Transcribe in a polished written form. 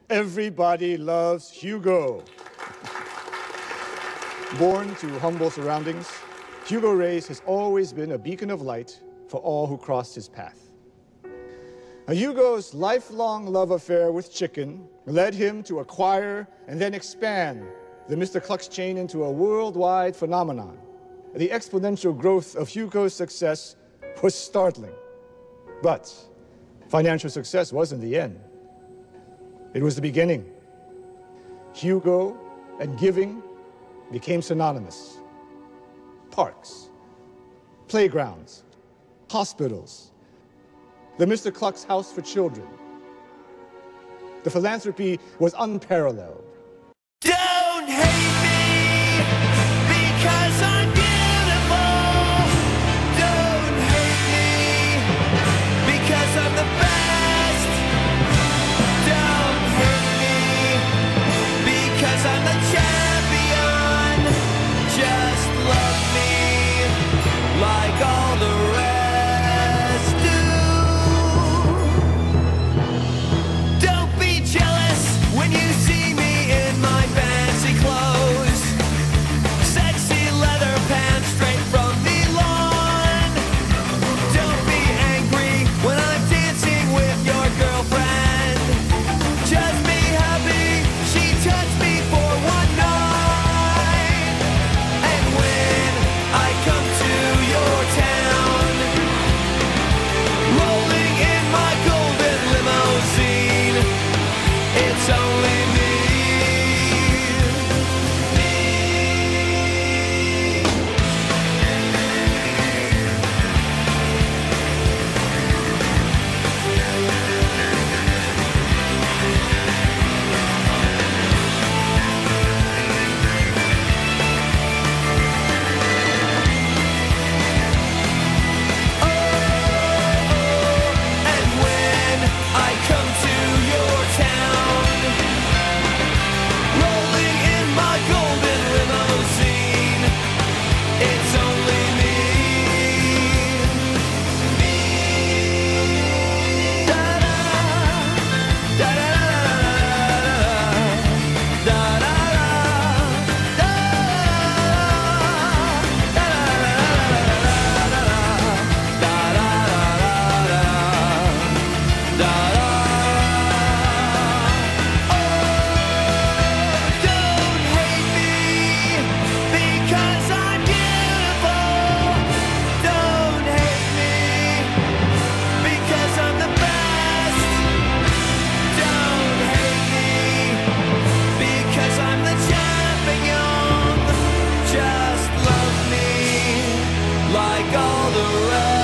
Everybody loves Hugo. Born to humble surroundings, Hugo Reyes has always been a beacon of light for all who crossed his path. Now, Hugo's lifelong love affair with chicken led him to acquire and then expand the Mr. Cluck's chain into a worldwide phenomenon. The exponential growth of Hugo's success was startling. But financial success wasn't the end. It was the beginning. Hugo and giving became synonymous. Parks, playgrounds, hospitals, the Mr. Cluck's House for Children. The philanthropy was unparalleled. Don't hate me because I'm beautiful. Don't hate me because I'm the best. Don't hate me because I'm the champion. Just love me like all the rest do. Don't be jealous when you see me in my fancy clothes. Sexy leather pants straight from Milan. Don't be angry when I'm dancing with your girlfriend. Just be happy she touched me for one night. And when I come to your town, rolling in my golden limousine, it's only me. And when I come to your town, rolling in my golden limousine, it's only me. Da-da, da-da-da-da-da-da, Don't hate me because I'm beautiful. Don't hate me because I'm the best. Don't hate me because I'm the champion. Just love me like all the rest.